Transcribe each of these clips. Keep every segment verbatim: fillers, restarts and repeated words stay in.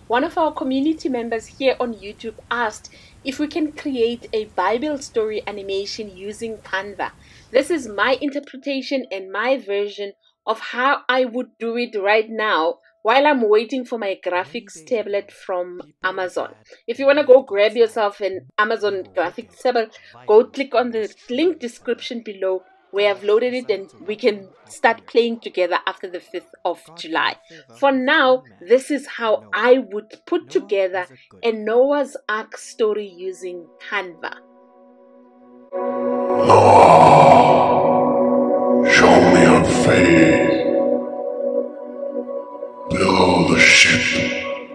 One of our community members here on YouTube asked if we can create a Bible story animation using Canva. This is my interpretation and my version of how I would do it right now while I'm waiting for my graphics tablet from Amazon. If you want to go grab yourself an Amazon graphics tablet, go click on the link description below where I've loaded it, and we can start playing together after the fifth of July. For now, this is how I would put together a Noah's Ark story using Canva. Noah, show me your face. Below the ship.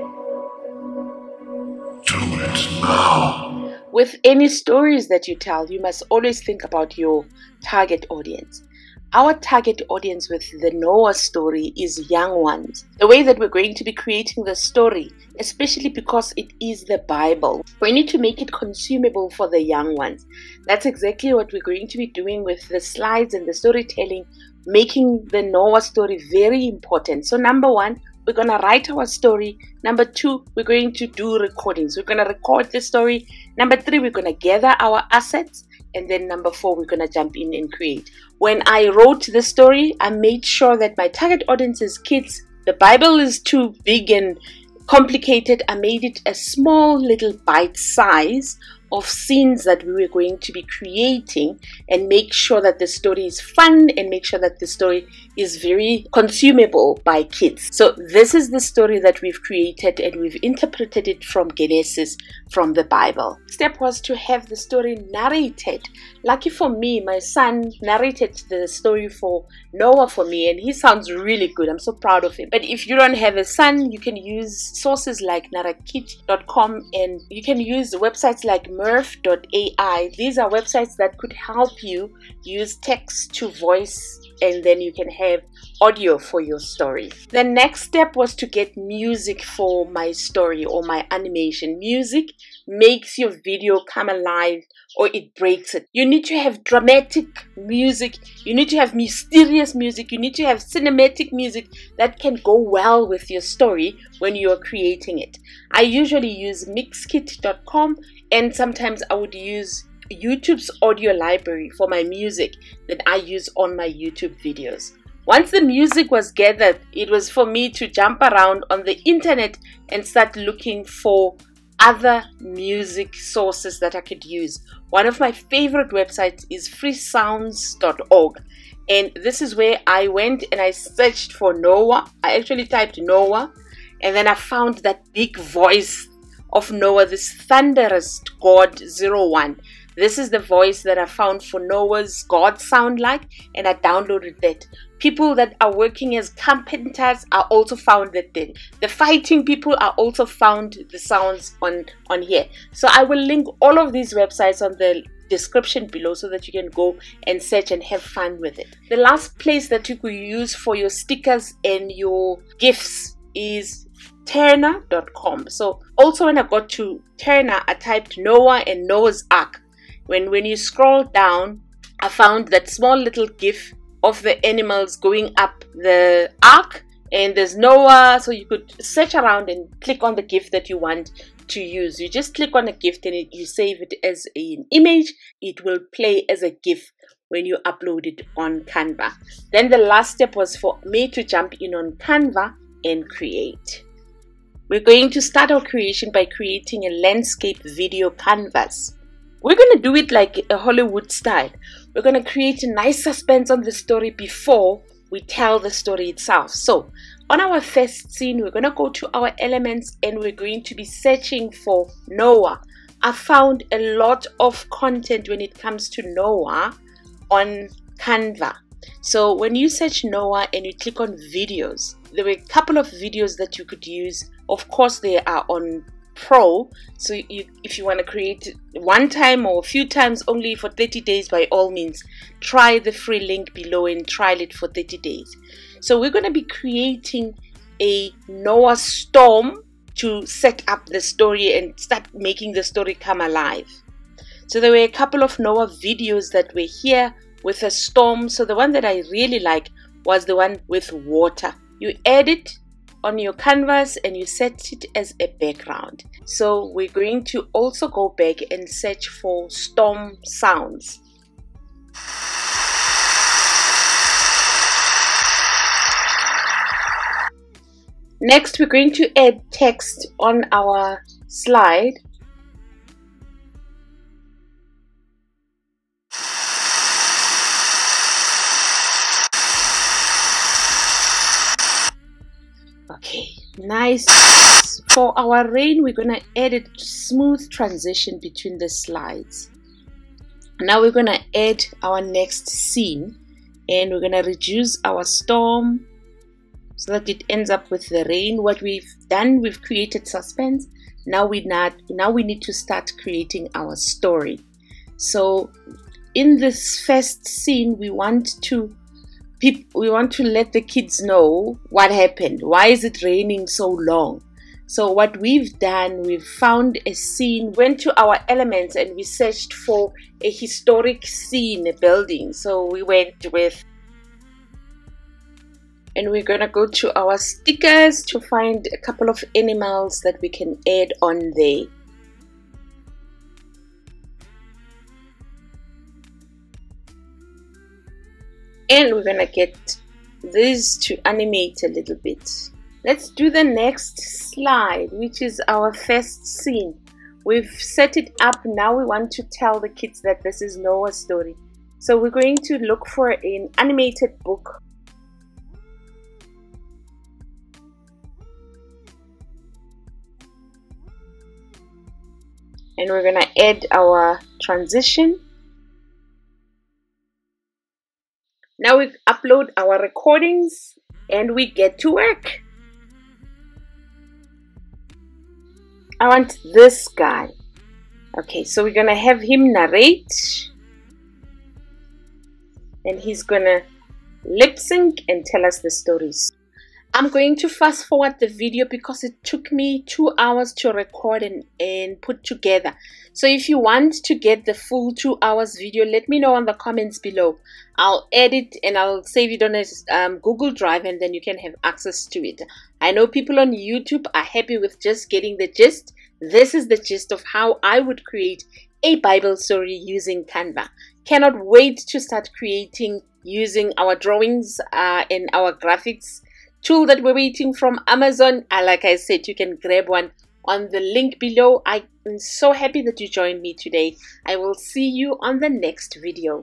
Do it now. With any stories that you tell, you must always think about your target audience. Our target audience with the Noah story is young ones. The way that we're going to be creating the story, especially because it is the Bible, we need to make it consumable for the young ones. That's exactly what we're going to be doing with the slides and the storytelling, making the Noah story very important. So number one, we're going to write our story. Number two, we're going to do recordings. We're going to record the story. Number three, we're going to gather our assets. And then number four, we're going to jump in and create. When I wrote the story, I made sure that my target audience is kids. The Bible is too big and complicated. I made it a small little bite size of scenes that we were going to be creating, and make sure that the story is fun and make sure that the story is very consumable by kids. So this is the story that we've created, and we've interpreted it from Genesis, from the Bible. Step was to have the story narrated. Lucky for me, my son narrated the story for Noah for me, and he sounds really good. I'm so proud of him. But if you don't have a son, you can use sources like narakit dot com, and you can use websites like murph dot A I. These are websites that could help you use text to voice, and then you can have audio for your story. The next step was to get music for my story or my animation. Music makes your video come alive, or it breaks it. You need to have dramatic music, you need to have mysterious music, you need to have cinematic music that can go well with your story when you are creating it. I usually use mixkit dot com, and sometimes I would use YouTube's audio library for my music that I use on my YouTube videos. Once the music was gathered, it was for me to jump around on the internet and start looking for other music sources that I could use. One of my favorite websites is free sounds dot org, and this is where I went and I searched for Noah. I actually typed Noah, and then I found that big voice of Noah, this thunderous God zero one. This is the voice that I found for Noah's God sound like, and I downloaded that. People that are working as carpenters are also found that then. The fighting people are also found the sounds on, on here. So I will link all of these websites on the description below so that you can go and search and have fun with it. The last place that you could use for your stickers and your gifts is Turner dot com. So also when I got to Turner, I typed Noah and Noah's Ark. When, when you scroll down, I found that small little gif of the animals going up the ark, and there's Noah. So you could search around and click on the gif that you want to use. You just click on a gif and it, you save it as an image. It will play as a gif when you upload it on Canva. Then the last step was for me to jump in on Canva and create. We're going to start our creation by creating a landscape video canvas. We're going to do it like a Hollywood style. We're going to create a nice suspense on the story before we tell the story itself. So on our first scene, we're going to go to our elements and we're going to be searching for Noah. I found a lot of content when it comes to Noah on Canva. So when you search Noah and you click on videos, there were a couple of videos that you could use. Of course, they are on Pro, so you, if you want to create one time or a few times only for thirty days, by all means try the free link below and trial it for thirty days. So we're going to be creating a Noah storm to set up the story and start making the story come alive. So there were a couple of Noah videos that were here with a storm. So the one that I really like was the one with water. You add it on your canvas and you set it as a background. So we're going to also go back and search for storm sounds. Next, we're going to add text on our slide. Okay, nice. For our rain, we're going to add a smooth transition between the slides. Now we're going to add our next scene, and we're going to reduce our storm so that it ends up with the rain. What we've done, we've created suspense. Now we not now we need to start creating our story. So in this first scene, we want to we want to let the kids know what happened. Why is it raining so long? So what we've done, we've found a scene, went to our elements, and we searched for a historic scene, a building. So we went with, and we're gonna go to our stickers to find a couple of animals that we can add on there. And we're gonna get these to animate a little bit. Let's do the next slide, which is our first scene. We've set it up. Now we want to tell the kids that this is Noah's story. So we're going to look for an animated book. And we're gonna add our transition. Now we upload our recordings and we get to work. I want this guy. Okay, so we're gonna have him narrate, and he's gonna lip sync and tell us the stories. I'm going to fast forward the video because it took me two hours to record and, and put together. So if you want to get the full two hours video, let me know in the comments below. I'll edit and I'll save it on a um, Google Drive, and then you can have access to it. I know people on YouTube are happy with just getting the gist. This is the gist of how I would create a Bible story using Canva. Cannot wait to start creating using our drawings uh, and our graphics tool that we're waiting from Amazon. Uh, like I said, you can grab one on the link below. I am so happy that you joined me today. I will see you on the next video.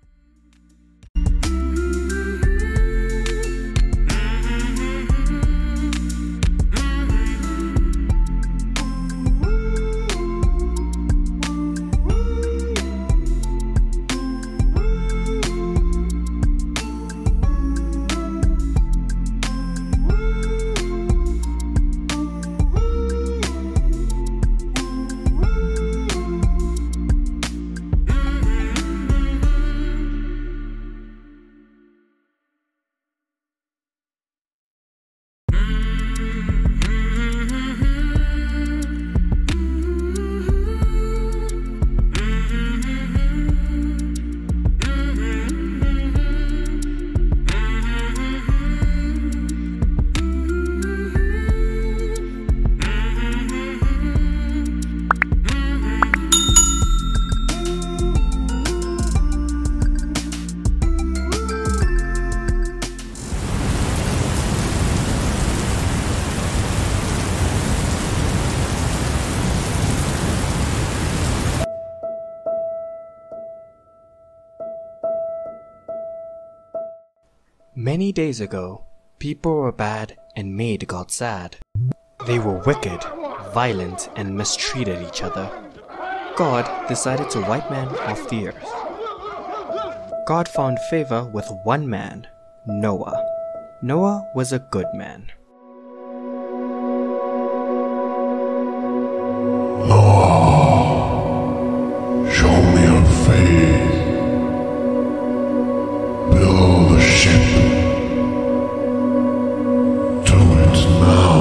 Many days ago, people were bad and made God sad. They were wicked, violent, and mistreated each other. God decided to wipe man off the earth. God found favor with one man, Noah. Noah was a good man. Noah, show me your faith. Build the ship. Do it now.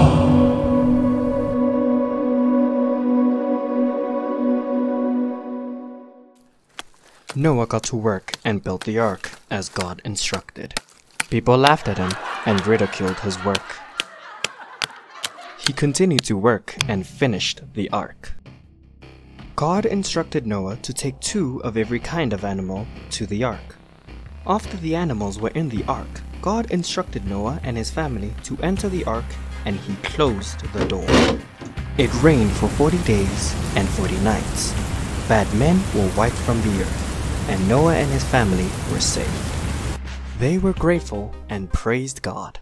Noah got to work and built the ark as God instructed. People laughed at him and ridiculed his work. He continued to work and finished the ark. God instructed Noah to take two of every kind of animal to the ark. After the animals were in the ark, God instructed Noah and his family to enter the ark, and he closed the door. It rained for forty days and forty nights. Bad men were wiped from the earth, and Noah and his family were saved. They were grateful and praised God.